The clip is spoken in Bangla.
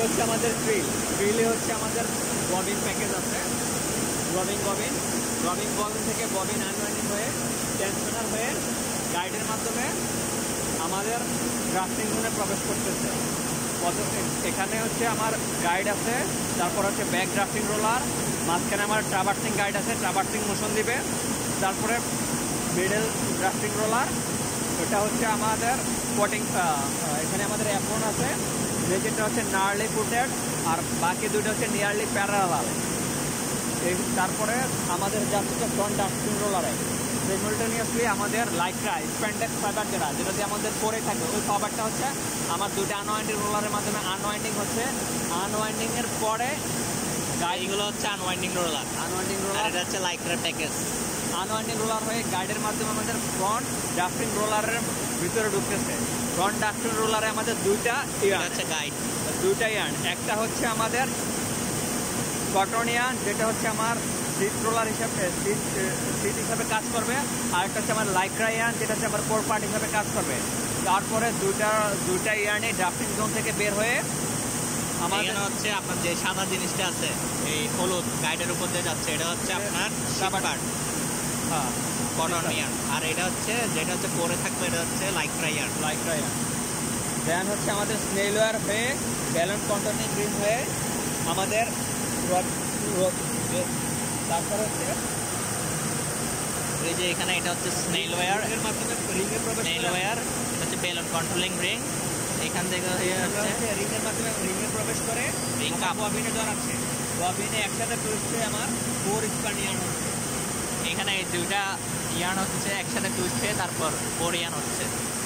হচ্ছে আমাদের ড্রিলে হচ্ছে আমাদের ববিন প্যাকেজ আছে, ববিন থেকে ববিন আনওয়াইন্ডিং হয়ে টেনশনার হয়ে গাইডের মাধ্যমে আমাদের ড্রাফটিং জোনে প্রবেশ করতেছে। এখানে হচ্ছে আমার গাইড আছে, তারপর হচ্ছে ব্যাক ড্রাফটিং রোলার, মাঝখানে আমার ট্রাভার্সিং গাইড আছে, ট্রাভার্সিং মোশন দিবে। তারপরে মিডল ড্রাফটিং রোলার, এটা হচ্ছে আমাদের পটিং। এখানে আমাদের F1 আছে, যেটা হচ্ছে নার্লি ফুটেড, আর বাকি দুটো হচ্ছে নিয়ারলি প্যারালাল। তারপরে আমাদের যাচ্ছে ফ্রন্ট ড্রাফটিং রোলারে সিমultaneously আমাদের লাইক্রা স্প্যান্ডেক্স ফাইবার যেটা দিয়ে আমাদের পরে থাকে, ওই ফাইবারটা হচ্ছে আমার দুটো আনওয়াইন্ডিং রোলারের মাধ্যমে আনওয়াইন্ডিং হচ্ছে। আনওয়াইন্ডিংয়ের পরে এগুলো হচ্ছে আনওয়াইন্ডিং রোলার, এটা হচ্ছে লাইক্রা প্যাকেজ। আনওয়াইন্ডিং রোলার হয়ে গাইডের মাধ্যমে আমাদের ফ্রন্ট ড্রাফটিং রোলারের ভিতরে ঢুকতেছে। ফ্রন্ট ড্রাফটিং রোলারে আমাদের দুইটা গাইড, একটা হচ্ছে আমাদের কটনিয়ান, যেটা হচ্ছে আমার সিট রোলার হিসাবে সিট হিসাবে কাজ করবে, আর একটা হচ্ছে আমার লাইক্রায়ান, যেটা হচ্ছে আমার কোর পার্ট হিসাবে কাজ করবে। তারপরে দুইটা ইয়ার্নে ড্রাফটিং জোন থেকে বের হয়ে আমাদের হচ্ছে আপনার যে সাদা জিনিসটা আছে এই হলুদ গাইডের উপর দিয়ে যাচ্ছে, এটা হচ্ছে আপনার পার্ট, হ্যাঁ কটনিয়ান। আর এটা হচ্ছে যেটা হচ্ছে পরে থাকবে, এটা হচ্ছে লাইক্রায়ান। দেন হচ্ছে আমাদের স্নেল ওয়্যার হয়ে ব্যালেন্স কন্ট্রোলিং গ্রিন হয়ে আমাদের তারপর হচ্ছে এই যে এখানে এটা হচ্ছে স্নেল ওয়্যার, এর মাধ্যমে রিংয়ে প্রবেশ স্নেল ওয়্যার, এটা হচ্ছে বেলুন কন্ট্রোলিং রিং। এখান থেকে হচ্ছে রিংয়ের মাধ্যমে রিংয়ে প্রবেশ করে রিং কাপ ববিনে জড়াচ্ছে। ববিনে একসাথে টুইস্ট হয়ে আমার 4 স্প্যান ইয়ার্ন হচ্ছে। এখানে এই দুইটা ইয়ার্ন হচ্ছে একসাথে টুইস্ট হয়ে তারপর 4 ইয়ার্ন হচ্ছে।